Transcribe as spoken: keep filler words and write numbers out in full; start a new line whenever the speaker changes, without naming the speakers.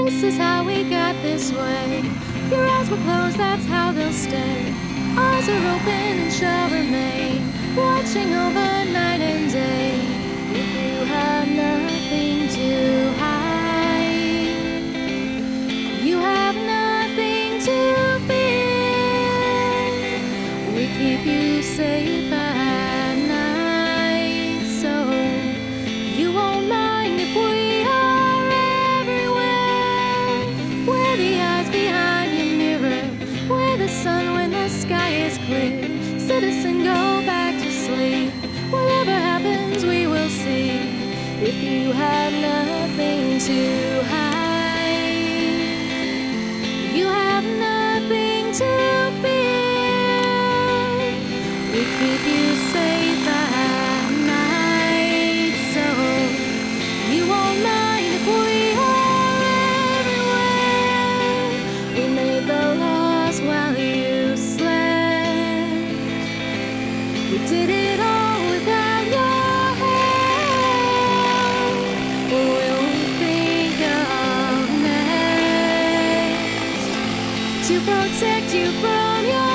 This is how we got this way. Your eyes were closed, that's how they'll stay. Eyes are open and shall remain, watching over night and day. If you have nothing to hide, you have nothing to fear. We keep you safe at night, so you won't mind if we are everywhere. We're the eyes behind your mirror, we're the sun when the sky is clear. Citizen, go back to sleep. Whatever happens, we will see. If you have nothing to hide, you have nothing to fear. We keep you safe at night, so you won't mind if we are everywhere. We made the laws while you slept. We did it all without your help. What will we think of next to protect you from your